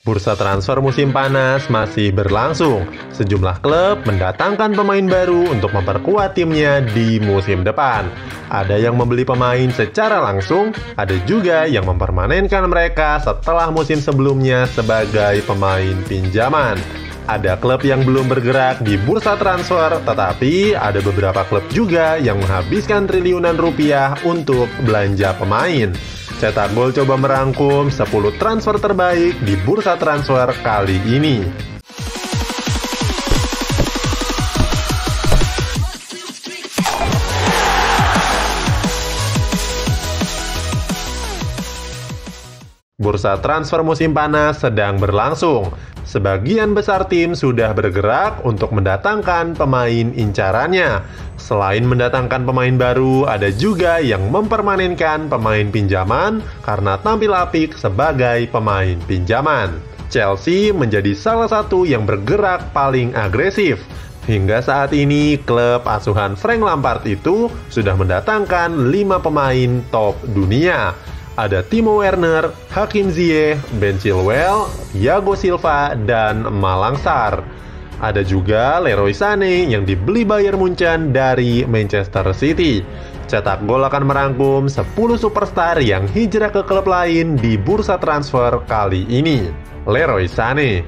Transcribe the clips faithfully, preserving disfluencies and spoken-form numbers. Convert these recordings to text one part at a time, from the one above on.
Bursa transfer musim panas masih berlangsung. Sejumlah klub mendatangkan pemain baru untuk memperkuat timnya di musim depan. Ada yang membeli pemain secara langsung, ada juga yang mempermanenkan mereka setelah musim sebelumnya sebagai pemain pinjaman. Ada klub yang belum bergerak di bursa transfer, tetapi ada beberapa klub juga yang menghabiskan triliunan rupiah untuk belanja pemain. Cetak Gol coba merangkum sepuluh transfer terbaik di bursa transfer kali ini. Bursa transfer musim panas sedang berlangsung. Sebagian besar tim sudah bergerak untuk mendatangkan pemain incarannya. Selain mendatangkan pemain baru, ada juga yang mempermanenkan pemain pinjaman karena tampil apik sebagai pemain pinjaman. Chelsea menjadi salah satu yang bergerak paling agresif. Hingga saat ini, klub asuhan Frank Lampard itu sudah mendatangkan lima pemain top dunia. Ada Timo Werner, Hakim Ziyech, Ben Chilwell, Thiago Silva, dan Malang Sarr. Ada juga Leroy Sané yang dibeli Bayern Munchen dari Manchester City. Cetak Gol akan merangkum sepuluh superstar yang hijrah ke klub lain di bursa transfer kali ini. Leroy Sané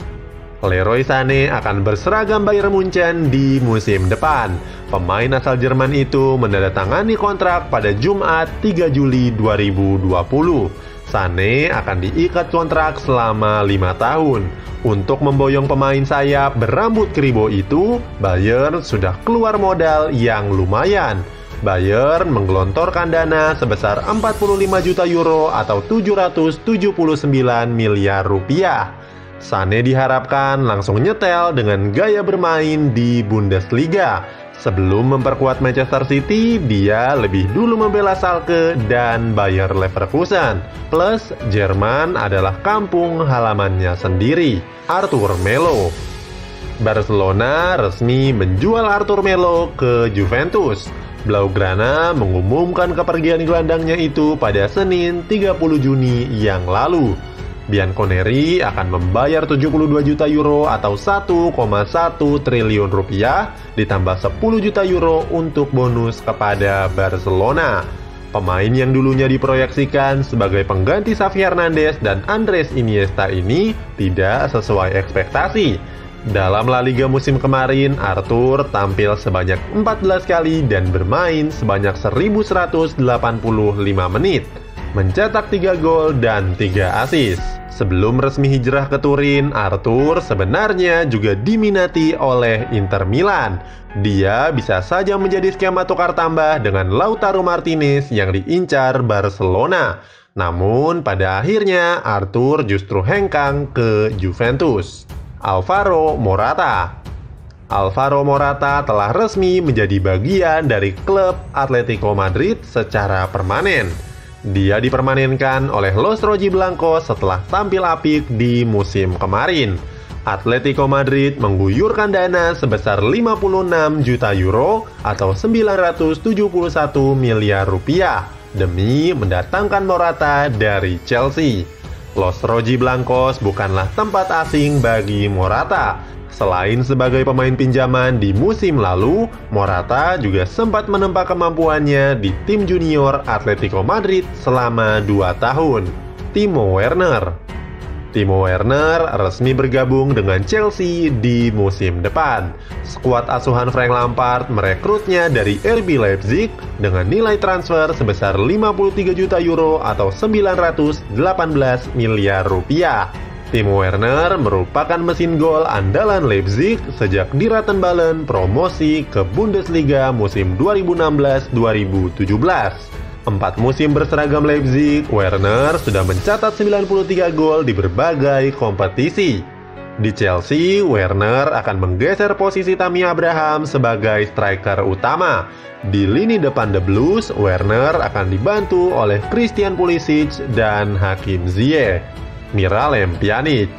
Leroy Sané akan berseragam Bayern Munchen di musim depan. Pemain asal Jerman itu menandatangani kontrak pada Jumat tiga Juli dua ribu dua puluh. Sané akan diikat kontrak selama lima tahun. Untuk memboyong pemain sayap berambut keribo itu, Bayern sudah keluar modal yang lumayan. Bayern menggelontorkan dana sebesar empat puluh lima juta euro atau tujuh ratus tujuh puluh sembilan miliar rupiah. Sané diharapkan langsung nyetel dengan gaya bermain di Bundesliga. Sebelum memperkuat Manchester City, dia lebih dulu membela Schalke dan Bayer Leverkusen. Plus, Jerman adalah kampung halamannya sendiri. Arthur Melo Barcelona resmi menjual Arthur Melo ke Juventus. Blaugrana mengumumkan kepergian gelandangnya itu pada Senin tiga puluh Juni yang lalu. Bianconeri akan membayar tujuh puluh dua juta euro atau satu koma satu triliun rupiah ditambah sepuluh juta euro untuk bonus kepada Barcelona. Pemain yang dulunya diproyeksikan sebagai pengganti Xavi Hernandez dan Andres Iniesta ini tidak sesuai ekspektasi. Dalam La Liga musim kemarin, Arthur tampil sebanyak empat belas kali dan bermain sebanyak seribu seratus delapan puluh lima menit. Mencetak tiga gol dan tiga assist. Sebelum resmi hijrah ke Turin, Arthur sebenarnya juga diminati oleh Inter Milan. Dia bisa saja menjadi skema tukar tambah dengan Lautaro Martinez yang diincar Barcelona. Namun pada akhirnya Arthur justru hengkang ke Juventus. Alvaro Morata Alvaro Morata telah resmi menjadi bagian dari klub Atletico Madrid secara permanen. Dia dipermanenkan oleh Los Rojiblancos setelah tampil apik di musim kemarin. Atletico Madrid mengguyurkan dana sebesar lima puluh enam juta euro atau sembilan ratus tujuh puluh satu miliar rupiah demi mendatangkan Morata dari Chelsea. Los Rojiblancos bukanlah tempat asing bagi Morata. Selain sebagai pemain pinjaman di musim lalu, Morata juga sempat menempa kemampuannya di tim junior Atletico Madrid selama dua tahun. Timo Werner Timo Werner resmi bergabung dengan Chelsea di musim depan. Skuad asuhan Frank Lampard merekrutnya dari R B Leipzig dengan nilai transfer sebesar lima puluh tiga juta euro atau sembilan ratus delapan belas miliar rupiah. Timo Werner merupakan mesin gol andalan Leipzig sejak di Rattenballen promosi ke Bundesliga musim dua ribu enam belas dua ribu tujuh belas. Empat musim berseragam Leipzig, Werner sudah mencatat sembilan puluh tiga gol di berbagai kompetisi. Di Chelsea, Werner akan menggeser posisi Tammy Abraham sebagai striker utama. Di lini depan The Blues, Werner akan dibantu oleh Christian Pulisic dan Hakim Ziyech. Miralem Pjanic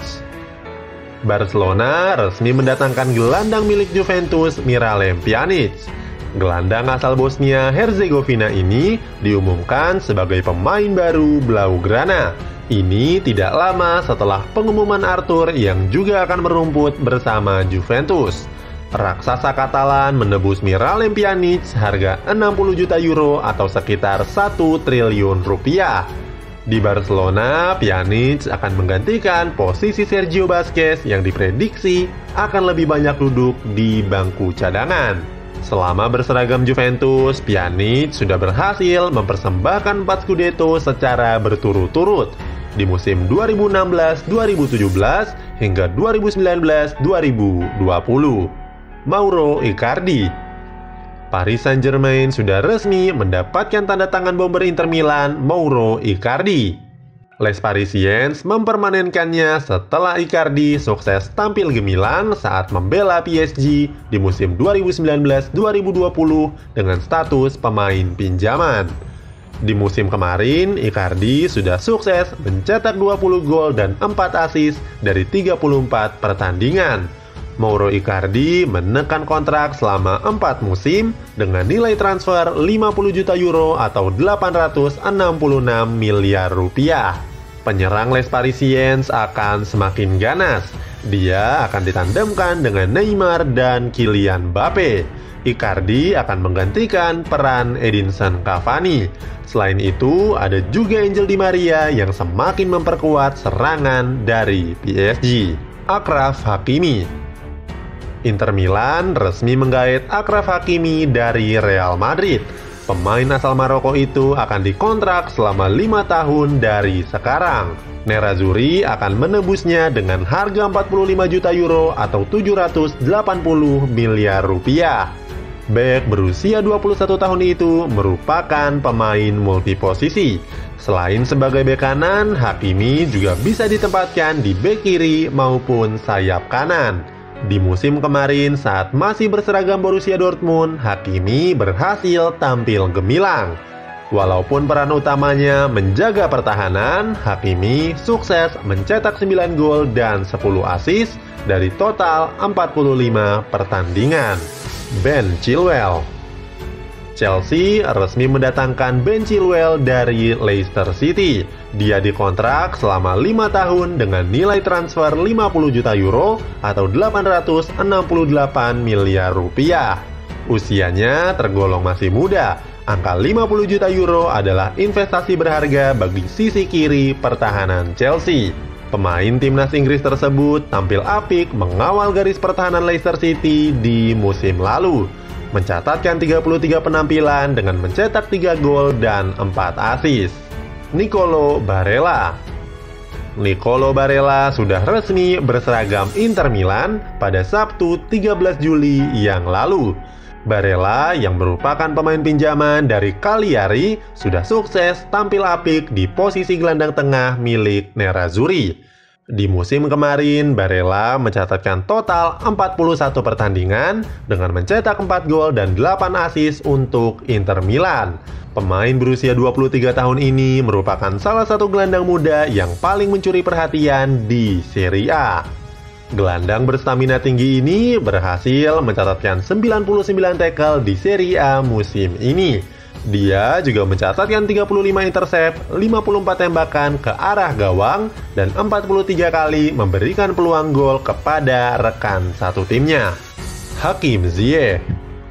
Barcelona resmi mendatangkan gelandang milik Juventus, Miralem Pjanic. Gelandang asal Bosnia Herzegovina ini diumumkan sebagai pemain baru Blaugrana. Ini tidak lama setelah pengumuman Arthur yang juga akan merumput bersama Juventus. Raksasa Katalan menebus Miralem Pjanic harga enam puluh juta euro atau sekitar satu triliun rupiah. Di Barcelona, Pjanic akan menggantikan posisi Sergio Busquets yang diprediksi akan lebih banyak duduk di bangku cadangan. Selama berseragam Juventus, Pjanic sudah berhasil mempersembahkan empat Scudetto secara berturut-turut di musim dua ribu enam belas dua ribu tujuh belas hingga dua ribu sembilan belas dua ribu dua puluh. Mauro Icardi. Paris Saint-Germain sudah resmi mendapatkan tanda tangan bomber Inter Milan, Mauro Icardi. Les Parisiens mempermanenkannya setelah Icardi sukses tampil gemilang saat membela P S G di musim dua ribu sembilan belas dua ribu dua puluh dengan status pemain pinjaman. Di musim kemarin, Icardi sudah sukses mencetak dua puluh gol dan empat assist dari tiga puluh empat pertandingan. Mauro Icardi menekan kontrak selama empat musim dengan nilai transfer lima puluh juta euro atau delapan ratus enam puluh enam miliar rupiah. Penyerang Les Parisiens akan semakin ganas. Dia akan ditandemkan dengan Neymar dan Kylian Mbappe. Icardi akan menggantikan peran Edinson Cavani. Selain itu, ada juga Angel Di Maria yang semakin memperkuat serangan dari P S G. Achraf Hakimi. Inter Milan resmi menggait Achraf Hakimi dari Real Madrid. Pemain asal Maroko itu akan dikontrak selama lima tahun dari sekarang. Nerazzurri akan menebusnya dengan harga empat puluh lima juta euro atau tujuh ratus delapan puluh miliar rupiah. Bek berusia dua puluh satu tahun itu merupakan pemain multiposisi. Selain sebagai bek kanan, Hakimi juga bisa ditempatkan di bek kiri maupun sayap kanan. Di musim kemarin saat masih berseragam Borussia Dortmund, Hakimi berhasil tampil gemilang. Walaupun peran utamanya menjaga pertahanan, Hakimi sukses mencetak sembilan gol dan sepuluh assist dari total empat puluh lima pertandingan. Ben Chilwell. Chelsea resmi mendatangkan Ben Chilwell dari Leicester City. Dia dikontrak selama lima tahun dengan nilai transfer lima puluh juta euro atau delapan ratus enam puluh delapan miliar rupiah. Usianya tergolong masih muda. Angka lima puluh juta euro adalah investasi berharga bagi sisi kiri pertahanan Chelsea. Pemain timnas Inggris tersebut tampil apik mengawal garis pertahanan Leicester City di musim lalu. Mencatatkan tiga puluh tiga penampilan dengan mencetak tiga gol dan empat assist. Nicolo Barella. Nicolo Barella sudah resmi berseragam Inter Milan pada Sabtu tiga belas Juli yang lalu. Barella yang merupakan pemain pinjaman dari Cagliari sudah sukses tampil apik di posisi gelandang tengah milik Nerazzurri. Di musim kemarin, Barella mencatatkan total empat puluh satu pertandingan dengan mencetak empat gol dan delapan assist untuk Inter Milan. Pemain berusia dua puluh tiga tahun ini merupakan salah satu gelandang muda yang paling mencuri perhatian di Serie A. Gelandang berstamina tinggi ini berhasil mencatatkan sembilan puluh sembilan tackle di Serie A musim ini. Dia juga mencatatkan tiga puluh lima intercept, lima puluh empat tembakan ke arah gawang, dan empat puluh tiga kali memberikan peluang gol kepada rekan satu timnya. Hakim Ziyech.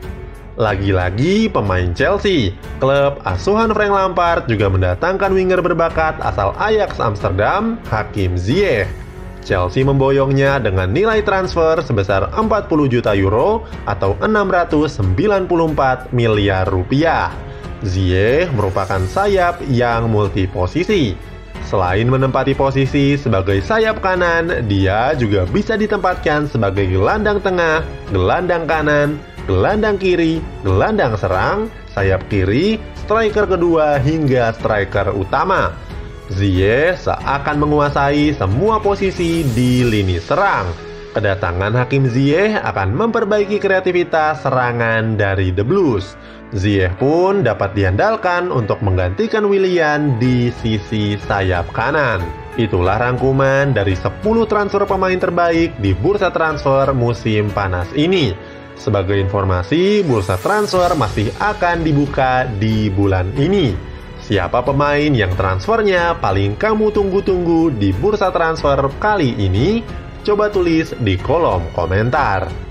Lagi-lagi pemain Chelsea, klub asuhan Frank Lampard juga mendatangkan winger berbakat asal Ajax Amsterdam, Hakim Ziyech. Chelsea memboyongnya dengan nilai transfer sebesar empat puluh juta euro atau enam ratus sembilan puluh empat miliar rupiah. Ziyech merupakan sayap yang multiposisi. Selain menempati posisi sebagai sayap kanan, dia juga bisa ditempatkan sebagai gelandang tengah, gelandang kanan, gelandang kiri, gelandang serang, sayap kiri, striker kedua, hingga striker utama. Ziyech seakan menguasai semua posisi di lini serang. Kedatangan Hakim Ziyech akan memperbaiki kreativitas serangan dari The Blues. Ziyech pun dapat diandalkan untuk menggantikan Willian di sisi sayap kanan. Itulah rangkuman dari sepuluh transfer pemain terbaik di bursa transfer musim panas ini. Sebagai informasi, bursa transfer masih akan dibuka di bulan ini. Siapa pemain yang transfernya paling kamu tunggu-tunggu di bursa transfer kali ini? Coba tulis di kolom komentar.